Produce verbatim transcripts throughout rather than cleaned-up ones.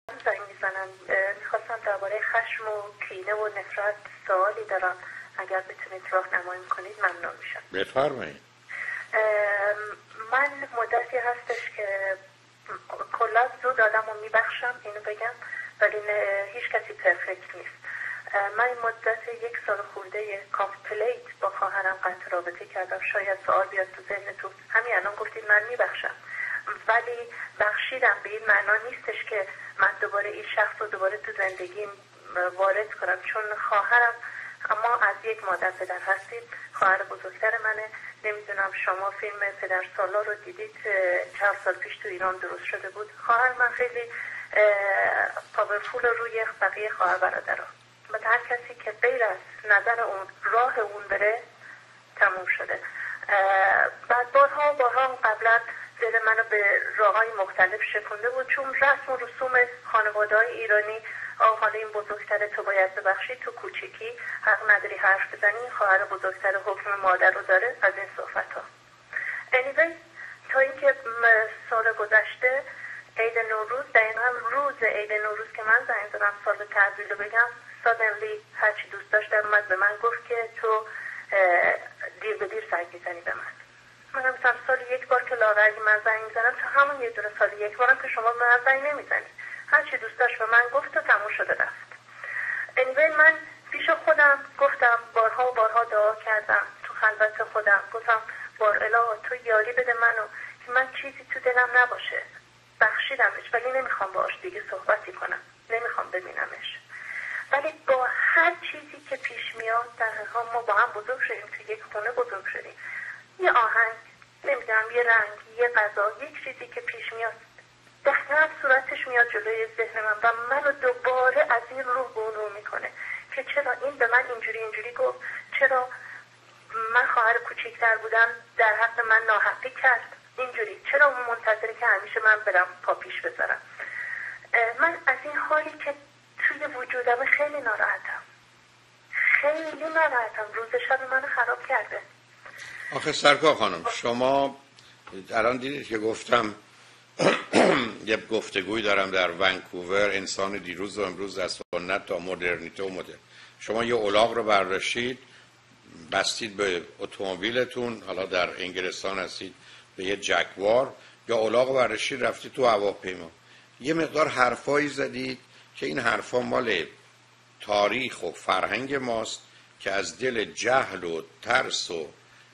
زنگ میزنم، میخواستم درباره خشم و کینه و نفرت سوالی دارم، اگر بتونید راهنمایی کنید ممنون میشم. بفرمایید. من مدتی هستش که کلا زود آدم رو میبخشم، اینو بگم، ولی هیچ کسی پرفکت نیست. من این مدت یک سال خورده کامپلیت با خواهرم قطع رابطه کردم. شاید سوال بیاد تو ذهنتون، همین الان گفتید من میبخشم، ولی بخشیدم به این معنا نیستش که من دوباره این شخص رو دوباره تو زندگیم وارد کنم، چون خواهرم، اما از یک مادر پدر هستیم، خواهر بزرگتر منه. نمیدونم شما فیلم پدر سالار رو دیدید، چند سال پیش تو ایران درست شده بود. خواهر من خیلی پاورفول روی بقیه خواهر برادرها، و هر کسی که غیر از نظر اون راه اون بره تموم شده. بعد بارها بارها قبلا دل منو به راههای مختلف شکونده بود، چون رسم و رسوم خانواده‌های ایرانی، آه حالا این بزرگتره تو باید ببخشی، تو کوچیکی حق نداری حرف بزنی، خواهر بزرگتر حکم مادر رو داره، از این صحبت ها. anyway تا اینکه سال گذشته عید نوروز، دقیقا روز عید نوروز که من زنگ زدم سال تعزیل رو بگم، suddenly هرچی دوست داشتم اومد به من گفت که تو دیر به دیر زنگ میزنی به من. من مثلا سال یک بار که لاغری من زنگ میزنم، تا همون یه دونه سال یک بارم که شما به من زنگ نمیزنی. هرچی دوست داشت به من گفت و تموم شده رفت. anyway من پیش خودم گفتم، بارها و بارها دعا کردم تو خلوت خودم، گفتم بار اله تو یاری بده منو که من چیزی تو دلم نباشه. بخشیدمش ولی نمیخوام باهاش دیگه صحبتی کنم، نمیخوام ببینمش. ولی با هر چیزی که پیش میاد، در حقیقت ما با هم بزرگ شدیم، تو یک خونه بزرگ شدیم، یه آهنگ، نمیدونم یه رنگ، یه غذا، یک چیزی که پیش میاد دقیقا صورتش میاد جلوی ذهن من و منو دوباره از این رو گونو میکنه که چرا این به من اینجوری اینجوری گفت، چرا من خواهر کوچیکتر بودم در حق من ناحقی کرد اینجوری، چرا اون منتظره که همیشه من برم پا پیش بذارم. من از این حالی که توی وجودم خیلی ناراحتم، خیلی ناراحتم، روز شب منو خراب کرده. آخه سرکار خانم، شما الان دیدید که گفتم یه گفتگوی دارم در ونکوور، انسان دیروز و امروز از سنت تا مدرنیته و مدرن. شما یه الاغ رو برداشتید، بستید به اتومبیلتون، حالا در انگلستان هستید به یه جگوار، یا الاغ رو برداشتید رفتید تو هواپیما، یه مقدار حرفایی زدید که این حرفا مال تاریخ و فرهنگ ماست که از دل جهل و ترس و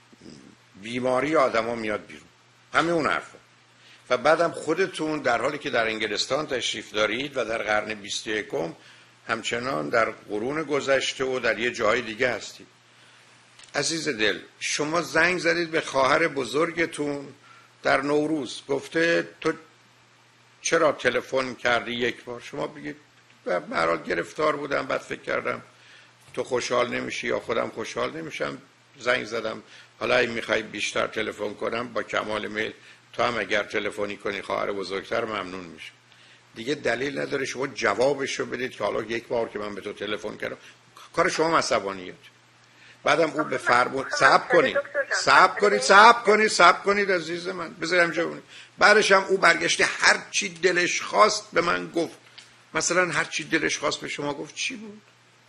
بیماری آدما میاد بیرون، همه اون حرفا. و بعدم خودتون در حالی که در انگلستان تشریف دارید و در قرن بیست و یکم همچنان در قرون گذشته و در یه جای دیگه هستید. عزیز دل، شما زنگ زدید به خواهر بزرگتون در نوروز، گفته تو چرا تلفن کردی یک بار؟ شما بگید به هر حال گرفتار بودم، بعد فکر کردم تو خوشحال نمیشی یا خودم خوشحال نمیشم، زنگ زدم. حالا اگه میخوای بیشتر تلفن کنم با کمال میل، تو هم اگر تلفنی کنی خواهر بزرگتر ممنون میشه. دیگه دلیل نداره شما جوابشو بدید که حالا یک بار که من به تو تلفن کردم. کار شما عصبانیت. بعدم او به فرمون صبر کنید صبر کنید صبر کنید صبر کنید عزیز من، بذارم اینجا بمونید. بعدش هم او برگشته هر چی دلش خواست به من گفت. مثلا هر چی دلش خواست به شما گفت چی بود؟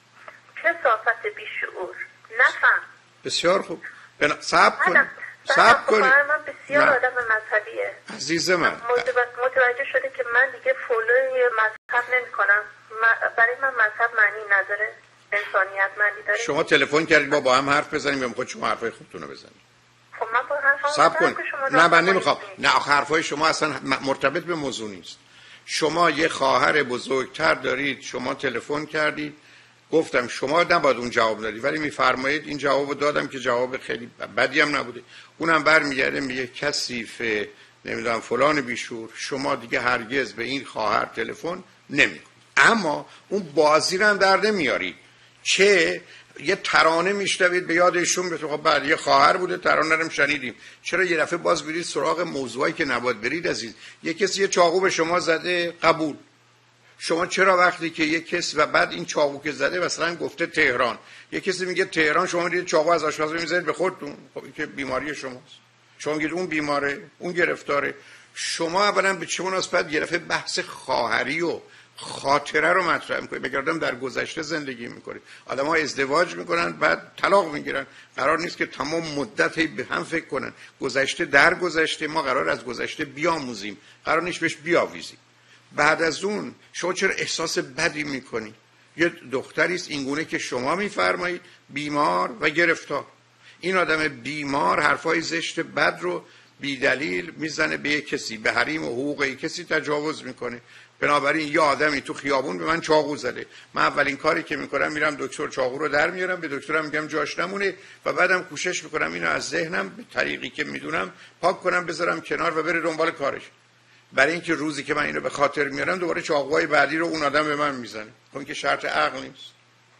کثافت بیشعور. نفهم. بسیار خوب. بنا... صبر کنید صبر کنید. من بسیار آدم مذهبیه عزیز من. متوجه شده که من دیگه فولوی مذهب نمی کنم. برای من مذهب معنی نداره، انسانیت معنی داره. شما تلفن کردید با با هم حرف بزنیم یا میخواید شما حرفای خودتون رو بزنید؟ خب من با حرفام صبر کنید. نه من نمیخوام. نه حرفای شما اصلا مرتبط به موضوع نیست. شما یه خواهر بزرگتر دارید، شما تلفن کردید، گفتم شما نباید اون جواب دادید، ولی میفرمایید این جوابو دادم که جواب خیلی بدی هم نبوده. اونم برمیگرده میگه کثیف نمیدونم فلان بیشور، شما دیگه هرگز به این خواهر تلفن نمیکنید. اما اون بازی رو هم در نمیارید که یه ترانه میشنوید به یادشون به خب بعد یه خواهر بوده ترانه رو شنیدیم، چرا یه دفعه باز برید سراغ موضوعی که نباید برید عزیز؟ یه کسی یه چاقو به شما زده، قبول. شما چرا وقتی که یه کسی و بعد این چاقو که زده مثلا گفته تهران، یه کسی میگه تهران، شما میرید چاقو از آشپزخونه میذارید به خودتون، خب این که بیماری شماست. شما میگید اون بیماره، اون گرفتاره. شما اولا به چه مناسبت یه دفعه بحث خواهری و خاطره رو مطرح میکنید؟ بگردم در گذشته زندگی میکنید. آدم ها ازدواج میکنن بعد طلاق میگیرن. قرار نیست که تمام مدت به هم فکر کنن. گذشته در گذشته، ما قرار از گذشته بیاموزیم، قرار نیست بهش بیاویزیم. بعد از اون شما چرا احساس بدی میکنید؟ یه دختری است اینگونه که شما میفرمایید، بیمار و گرفتار. این آدم بیمار حرفای زشت بد رو بی دلیل میزنه به یک کسی، به حریم و حقوق یک کسی تجاوز میکنه. بنابراین یه آدمی تو خیابون به من چاقو زده، من اولین کاری که میکنم میرم دکتر چاقو رو در میارم، به دکترم میگم جاش نمونه و بعدم کوشش میکنم اینو از ذهنم به طریقی که میدونم پاک کنم، بذارم کنار و بره دنبال کارش. برای اینکه روزی که من اینو به خاطر میارم دوباره چاقوهای بعدی رو اون آدم به من میزنه. اون که شرط عقل نیست.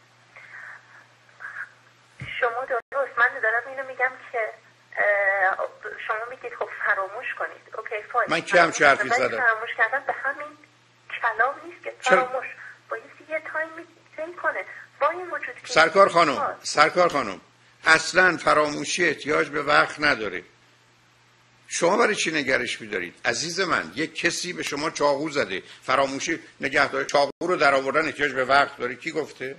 شما درست، من دارم اینو میگم که شما میگید خب فراموش کنید. اوکی فاین. من کی هم چه حرفی زدم؟ فراموش کردن به همین کلام نیست که فراموش باید یه تایمی تیم کنه. با این وجود که سرکار خانم، سرکار خانم اصلا فراموشی احتیاج به وقت نداره. شما برای چی نگرش می‌دارید؟ عزیز من، یک کسی به شما چاقو زده، فراموشی نگهداری چاقو رو در آوردن احتیاج به وقت داره؟ کی گفته؟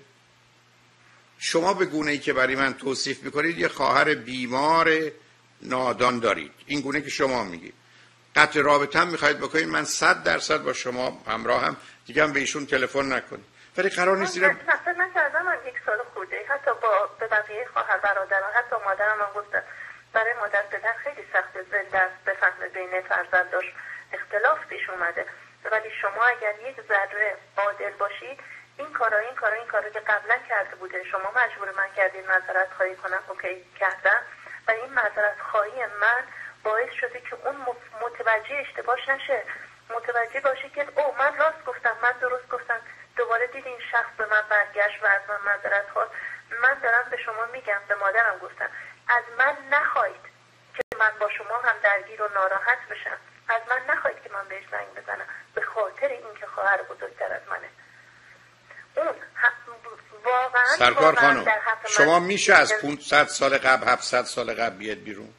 شما به گونه‌ای که برای من توصیف می‌کنید یه خواهر بیمار نادان دارید، این گونه که شما میگید. قطع رابطه هم می‌خواید بکنید، من صد درصد با شما همراهم، دیگه هم به ایشون تلفن نکنید. ولی قرار نیست اینا مثلا من کردم من یک سال خورده حتی با به بقیه خواهر برادران، حتی مادرم هم گفتن برای مادر پدر خیلی سخت زنده است بفهمه بین فرزنداش اختلاف پیش اومده. ولی شما اگر یک ذره عادل باشید، این کارا این کارا این کارا که قبلا کرده بوده شما مجبور من کردین معذرت خواهی کنم، اوکی کردم و این معذرت خواهی من باعث شده که اون متوجه اشتباهش نشه، متوجه باشه که او من راست گفتم، من درست گفتم. دوباره دید این شخص به من برگشت و از من معذرت خواست. من دارم به شما میگم، به مادرم گفتم از من نخواهید که من با شما هم درگیر و ناراحت بشم، از من نخواهید که من بهش زنگ بزنم به خاطر اینکه خواهر بزرگتر از منه. اون واقعا سرکار خانم شما میشه از پانصد سال قبل هفتصد سال قبل بیاد بیرون؟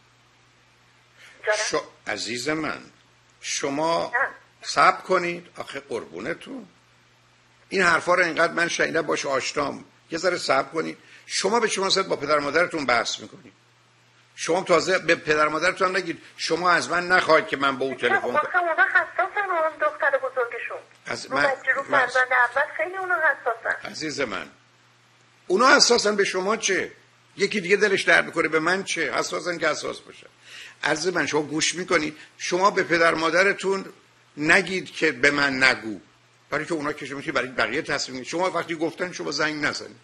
شو... عزیز من شما صبر کنید، آخه قربونتون این حرفا رو اینقدر من شنیدم باشه آشنام، یه ذره صبر کنید. شما به شما صد با پدر مادرتون بحث میکنید، شما تازه به پدر مادرتون نگید شما از من نخواهید که من با اون تلفن کنم. آخه اونا حساسن رو اون دختر بزرگشون، از رو من بچه رو فرزند اول خیلی اونا حساسن. عزیز من اونا حساسن، به شما چه؟ یکی دیگه دلش درد میکنه، به من چه؟ حساسن که حساس باشه. عزیز من شما گوش میکنید، شما به پدر مادرتون نگید که به من نگو، برای که اونا که شما برای بقیه تصمیم میگیرن. شما وقتی گفتن شما زنگ نزنید.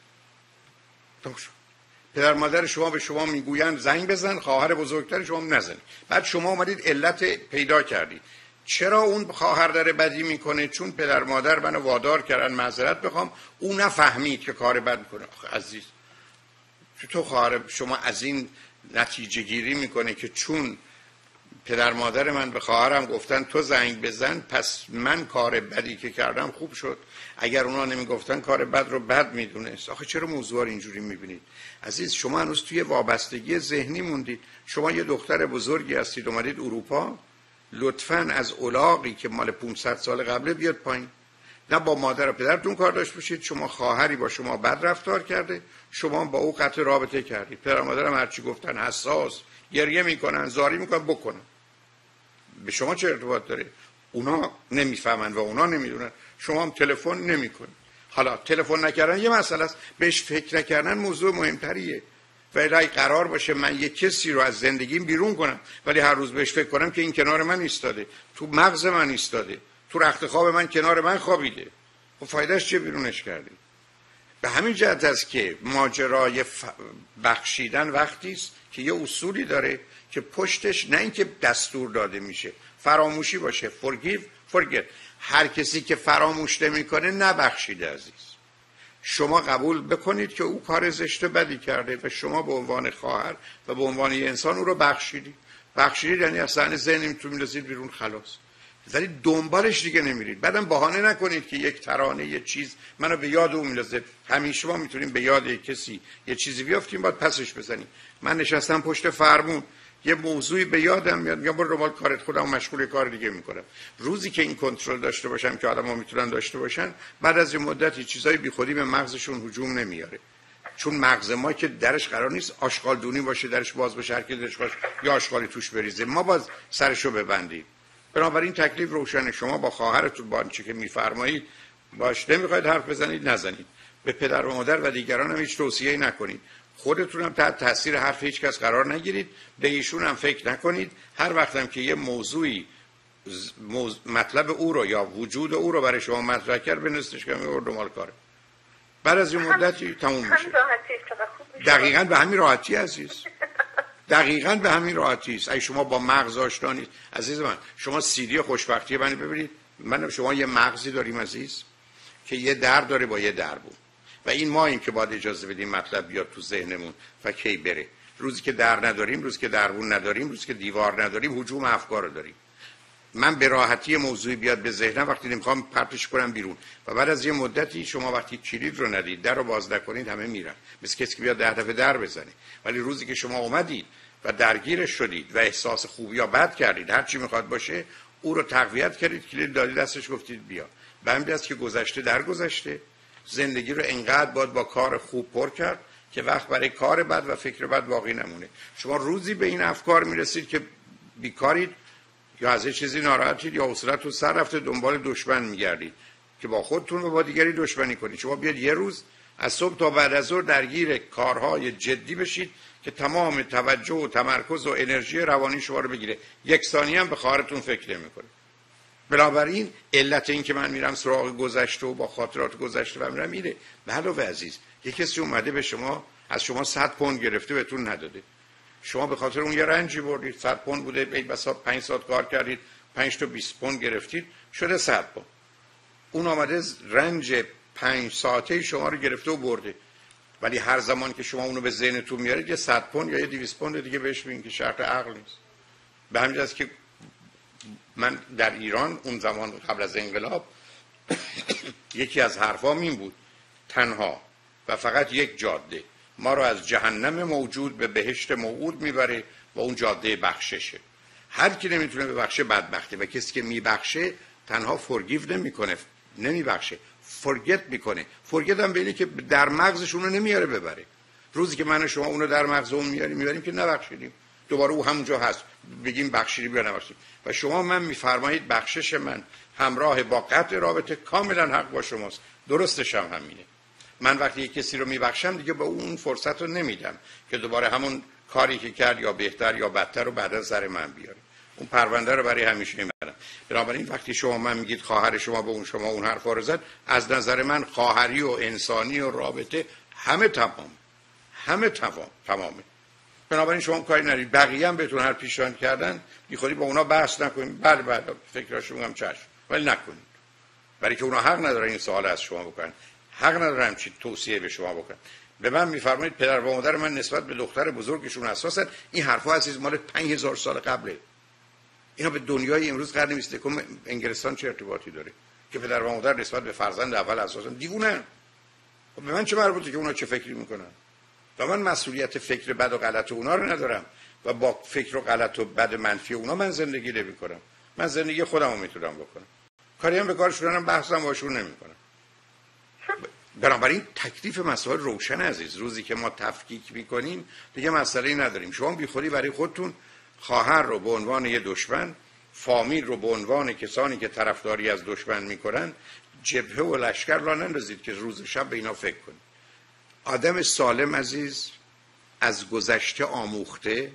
پدر مادر شما به شما میگویند زنگ بزن، خواهر بزرگتر شما نزنید. بعد شما اومدید علت پیدا کردید. چرا اون خواهر داره بدی میکنه؟ چون پدر مادر منو وادار کردن معذرت بخوام، اون نفهمید که کار بد میکنه. آخه عزیز تو خواهر شما از این نتیجه گیری میکنه که چون پدر مادر من به خواهرم گفتن تو زنگ بزن پس من کار بدی که کردم خوب شد، اگر اونا نمیگفتن کار بد رو بد میدونست. آخه چرا موضوع رو اینجوری میبینید؟ عزیز شما هنوز توی وابستگی ذهنی موندید. شما یه دختر بزرگی هستید اومدید اروپا، لطفاً از الاغی که مال پانصد سال قبله بیاد پایین. نه با مادر و پدرتون کار داشت باشید. شما خواهری با شما بد رفتار کرده، شما با او قطع رابطه کردید. پدر مادرم هرچی گفتن حساس، گریه میکنن، زاری میکنن، بکنن. به شما چه ارتباط داره؟ اونا نمیفهمن و اونا نمیدونن، شما هم تلفن نمیکنید. حالا تلفن نکردن یه مسئله است، بهش فکر نکردن موضوع مهمتریه. ولی اگه قرار باشه من یک کسی رو از زندگیم بیرون کنم ولی هر روز بهش فکر کنم که این کنار من ایستاده، تو مغز من ایستاده، تو رخت خواب من کنار من خوابیده، خب فایدهش چه بیرونش کردی؟ به همین جهت است که ماجرای بخشیدن وقتی است که یه اصولی داره که پشتش نه اینکه دستور داده میشه، فراموشی باشه. forgive forget. هر کسی که فراموش نمیکنه نبخشیده عزیز. شما قبول بکنید که او کار زشت بدی کرده و شما به عنوان خواهر و به عنوان یه انسان او رو بخشیدید. بخشیدید یعنی از صحنه ذهنتون میندازید بیرون، خلاص. ولی دنبالش دیگه نمیرید. بعدم بهانه نکنید که یک ترانه یه چیز منو به یاد اون میندازه. همیشه ما میتونیم به یاد یک کسی یه چیزی بیافتیم بعد پسش بزنیم. من نشستم پشت فرمون، یه موضوعی به یادم میاد میگم برو دنبال کارت، خودم مشغول کار دیگه میکنم. روزی که این کنترل داشته باشم که آدم‌ها میتونن داشته باشن، بعد از یه مدتی چیزای بیخودی به مغزشون هجوم نمیاره، چون مغز ما که درش قرار نیست آشغال دونی باشه، درش باز باشه، هر کی درش باشه یا آشغالی توش بریزه، ما باز سرشو ببندیم. بنابراین تکلیف روشنه. شما با خواهرتون با آنچه که میفرمایید باش، نمیخواید حرف بزنید نزنید. به پدر و مادر و دیگران هم هیچ توصیه‌ای نکنید. خودتون هم تحت تاثیر حرف هیچ کس قرار نگیرید، به ایشون هم فکر نکنید. هر وقتم که یه موضوعی موضوع مطلب او رو یا وجود او رو برای شما مطرح کرد، بنویسش که میور دنبال کاره. بعد از یه مدتی تموم میشه. دقیقاً به همین راحتی عزیز. دقیقاً به همین راحتی است. اگه شما با مغز آشنا نیست عزیز من، شما سیدی خوشبختی منو ببینید. من شما یه مغزی داریم عزیز که یه در داره با یه دربون، و این ما این که باید اجازه بدیم مطلب بیاد تو ذهنمون و کی بره. روزی که در نداریم، روزی که دربون نداریم، روزی که دیوار نداریم، هجوم افکار رو داریم. من به راحتی موضوعی بیاد به ذهنم وقتی نمیخوام پرتش کنم بیرون، و بعد از یه مدتی شما وقتی کلید رو ندید، در رو باز نکنید، همه میرن. مثل کسی که بیاد ده دفعه در بزنه. ولی روزی که شما اومدید و درگیرش شدید و احساس خوبی یا بد کردید، هر چی میخواد باشه، او رو تقویت کردید، کلید دادید دستش، گفتید بیا. به همین دست که گذشته در گذشته. زندگی رو انقدر باید با کار خوب پر کرد که وقت برای کار بد و فکر بد باقی نمونه. شما روزی به این افکار میرسید که بیکارید یا از چیزی ناراحتید یا حوصله‌تون سر رفته، دنبال دشمن میگردید که با خودتون و با دیگری دشمنی کنید. شما بیاد یه روز از صبح تا بعد از ظهر درگیر کارهای جدی بشید که تمام توجه و تمرکز و انرژی روانی شما رو بگیره. یک ثانیه هم به خواهرتون فکر نمی‌کنه. بنابراین علت این که من میرم سراغ گذشته و با خاطرات گذشته و میرم اینه. به علاوه عزیز، یک کسی اومده به شما از شما صد پوند گرفته بهتون نداده. شما به خاطر اون یه رنجی بردید، صد پوند بوده، ای بسا پنج ساعت کار کردید، پنج تا بیست پوند گرفتید، شده صد پوند. اون آمده رنج پنج ساعته شما رو گرفته و برده. ولی هر زمان که شما اونو به ذهنتون میارید، یه صد پوند یا یه دویست پوند دیگه بهش میگین که شرط عقل نیست. به همین جاست که من در ایران اون زمان قبل از انقلاب یکی از حرفام این بود: تنها و فقط یک جاده ما رو از جهنم موجود به بهشت موعود میبره و اون جاده بخششه. هر کی نمیتونه ببخشه بدبخته، و کسی که میبخشه تنها فورگیو نمیکنه، نمیبخشه، فورگت میکنه. فورگت هم بینه که در مغزشون رو نمیاره ببره. روزی که من و شما اونو در مغز اون میاریم میاریم که نبخشیدیم، دوباره او همونجا هست، بگیم بخشیدیم یا نبخشیدیم. و شما من میفرمایید بخشش من همراه با قطع رابطه کاملا حق با شماست. درستش هم همینه. من وقتی یک کسی رو میبخشم دیگه به اون فرصت رو نمیدم که دوباره همون کاری که کرد یا بهتر یا بدتر رو بعد از سر من بیاره. اون پرونده رو برای همیشه نمیبرم. بنابراین وقتی شما من میگید خواهر شما به اون شما اون حرفا رو زد، از نظر من خواهری و انسانی و رابطه همه تمام، همه تمام تمامه. بنابراین شما کاری نرید. بقیه هم بهتون هر پیشنهاد کردن بیخودی با اونا بحث نکنید. بله بله فکراشو میگم چشم، ولی نکنید. برای که اونا حق ندارن این سوال از شما بکنن، حق ندارن چی توصیه به شما بکنن. به من میفرمایید پدر و مادر من نسبت به دختر بزرگشون حساسن. این حرفا عزیز مال پنج هزار سال قبله. اینا به دنیای امروز قرن بیست و یک انگلستان چه ارتباطی داره که پدر و مادر نسبت به فرزند اول حساسن؟ دیوونه. به من چه مربوطه که اونا چه فکری میکنن؟ و من مسئولیت فکر بد و غلط اونا رو ندارم و با فکر و غلط و بد منفی اونا من زندگی نمی‌کنم. من زندگی خودم رو میتونم بکنم. کاری هم به کارشون هم بحثم باشون نمی‌کنم. بنابراین تکلیف مسائل روشن عزیز. روزی که ما تفکیک می‌کنیم دیگه مسئله‌ای نداریم. شما بیخودی برای خودتون خواهر رو به عنوان یه دشمن، فامیل رو به عنوان کسانی که طرفداری از دشمن می‌کنن، جبهه و لشکر لا نندازید که روز و شب به اینا فکر کنید. آدم سالم عزیز از گذشته آموخته،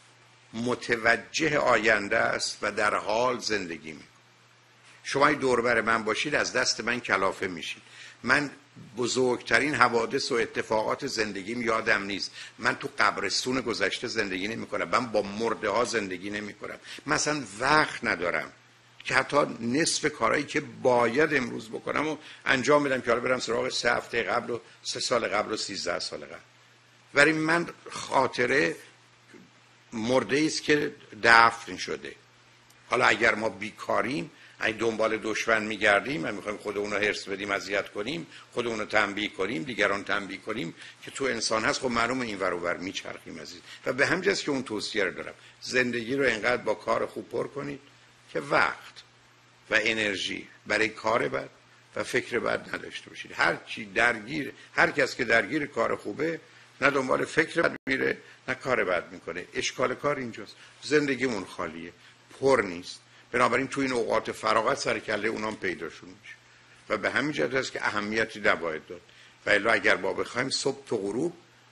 متوجه آینده است و در حال زندگی می‌کند. شما دور بر من باشید از دست من کلافه میشید. من بزرگترین حوادث و اتفاقات زندگیم یادم نیست. من تو قبرستون گذشته زندگی نمی‌کنم. من با مرده ها زندگی نمی‌کنم. مثلا وقت ندارم که حتی نصف کارهایی که باید امروز بکنم و انجام بدم که حالا برم سراغ سه هفته قبل و سه سال قبل و سیزده سال قبل. ولی من خاطره مرده است که دفن شده. حالا اگر ما بیکاریم اگه دنبال دشمن میگردیم و میخوایم خودمون رو هرس بدیم، اذیت کنیم، خودمون رو تنبیه کنیم، دیگران تنبیه کنیم که تو انسان هست، خب معلومه این ور و ور میچرخیم عزیز. و به همین جاست که اون توصیه رو دارم، زندگی رو اینقدر با کار خوب پر کنید که وقت و انرژی برای کار بد و فکر بد نداشته باشید. هر کی درگیر، هر کس که درگیر کار خوبه نه دنبال فکر بد میره نه کار بد میکنه. اشکال کار اینجاست، زندگیمون خالیه، پر نیست. بنابراین تو این اوقات فراغت سر کله اونام پیداشون میشه و به همین جهت است که اهمیتی نباید داد. و الا اگر با بخوایم صبح تا غروب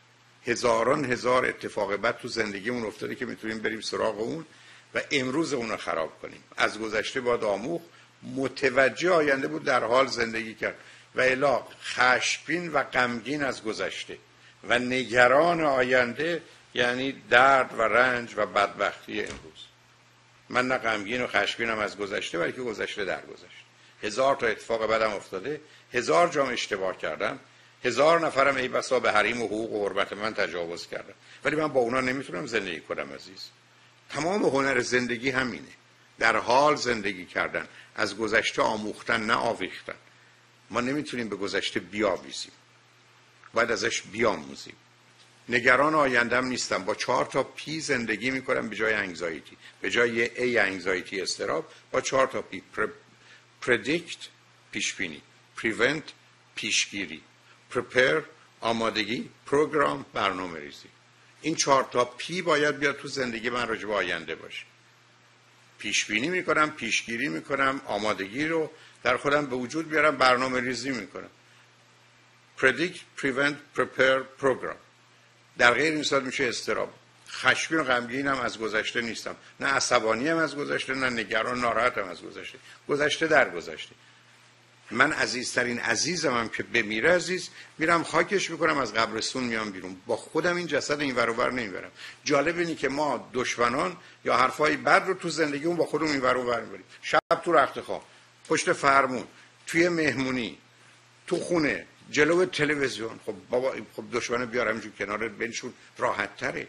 هزاران هزار اتفاق بد تو زندگیمون افتاده که میتونیم بریم سراغ اون و امروز اون رو خراب کنیم. از گذشته باید آموخت، متوجه آینده بود، در حال زندگی کرد. و الا خشمگین و غمگین از گذشته و نگران آینده یعنی درد و رنج و بدبختی امروز. من نه غمگین و خشمگینم از گذشته، بلکه گذشته در گذشته. هزار تا اتفاق بدم افتاده، هزار جام اشتباه کردم، هزار نفرم ای بسا به حریم و حقوق و حرمت من تجاوز کردم، ولی من با اونا نمیتونم زندگی کنم عزیز. تمام هنر زندگی همینه، در حال زندگی کردن، از گذشته آموختن نه آویختن. ما نمیتونیم به گذشته بیاویزیم، باید ازش بیاموزیم. نگران آیندم نیستم، با چهار تا پی زندگی میکنم به جای انگزایتی، به جای ای انگزایتی استراب با چهار تا پی. پردیکت پیشبینی، پریونت پیشگیری، پرپر آمادگی، پروگرام برنامه ریزی. این چهار تا پی باید بیاد تو زندگی من راجع به آینده باشه. پیشبینی میکنم، پیشگیری میکنم، آمادگی رو در خودم به وجود بیارم، برنامه ریزی میکنم. پردیکت، پریونت، پرپر، پروگرام. در غیر این صورت میشه استراب. خشمگین و غمگینم از گذشته نیستم، نه عصبانی ام از گذشته، نه نگران ناراحتم از گذشته. گذشته در گذشته. من عزیزترین عزیزم هم که بمیره عزیز، میرم خاکش میکنم، از قبرستون میام بیرون، با خودم این جسد این ور و ور نمیبرم. جالب اینه که ما دشمنان یا حرفای بد رو تو زندگیمون با خودمون این ور و ور میبریم. شب تو رختخواب، پشت فرمون، توی مهمونی، تو خونه، جلو تلویزیون. خب بابا، خب دشمن بیارم اینجور کنار بنشون، راحت تره.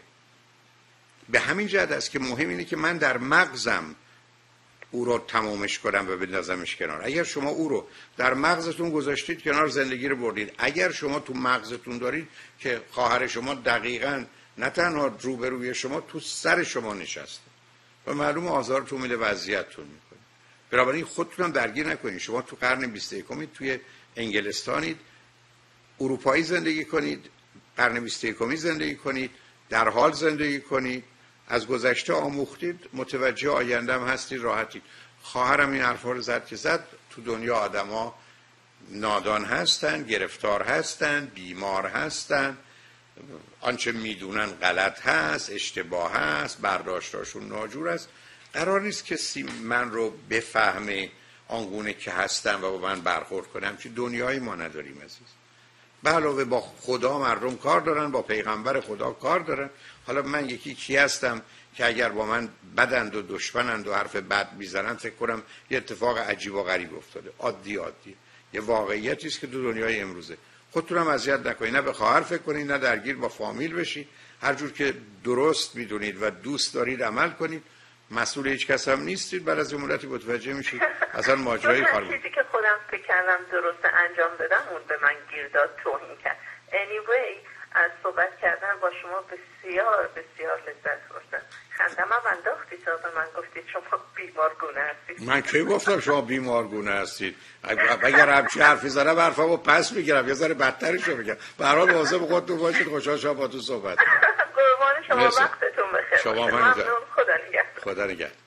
به همین جهت است که مهم اینه که من در مغزم او رو تمامش کنم و بندازمش کنار. اگر شما او رو در مغزتون گذاشتید کنار، زندگی رو بردید. اگر شما تو مغزتون دارید که خواهر شما دقیقاً نه تنها روبروی شما، تو سر شما نشسته و معلوم آزارتون میده، وضعیتتون میکنه. بنابراین خودتون هم درگیر نکنید. شما تو قرن بیست و یکم توی انگلستانید، اروپایی زندگی کنید، قرن بیست و یکم زندگی کنید، در حال زندگی کنید، از گذشته آموختید، متوجه آینده هم هستید، راحتید. خواهرم این حرفا رو زد که زد، تو دنیا آدما نادان هستن، گرفتار هستن، بیمار هستن، آنچه میدونن غلط هست، اشتباه هست، برداشتاشون ناجور است. قرار نیست کسی من رو بفهمه آنگونه که هستم و با من برخورد کنه. همچین دنیای ما نداریم عزیز. به علاوه با خدا مردم کار دارن، با پیغمبر خدا کار دارن. حالا من یکی کی هستم که اگر با من بدند و دشمنند و حرف بد میزنن فکر کنم یه اتفاق عجیب و غریب افتاده؟ عادی عادی یه واقعیتی است که تو دنیای امروزه. خودتون هم اذیت نکنید، نه به خواهر فکر کنید، نه درگیر با فامیل بشید. هر جور که درست میدونید و دوست دارید عمل کنید. مسئول هیچ کس هم نیستید. بعد از این مدتی متوجه میشید اصلا ماجرای خالی. چیزی که خودم فکر کردم درست انجام دادم، اون به من گیر داد، توهین کرد. anyway از صحبت کردن با شما بسیار بسیار لذت بردم. خندم هم انداختی تا به من گفتید شما بیمارگونه هستید. من کی گفتم شما بیمارگونه هستید؟ اگر همچی حرفی زدم حرفمو پس میگیرم، یه ذره بدترشو میگم. به هر حال مواظب خودتون باشید. خوشحال شدم با تو صحبت کنم. قربان شما، وقتتون بخیر. شما ممنون. خدا نگهدار. خدا نگهدار.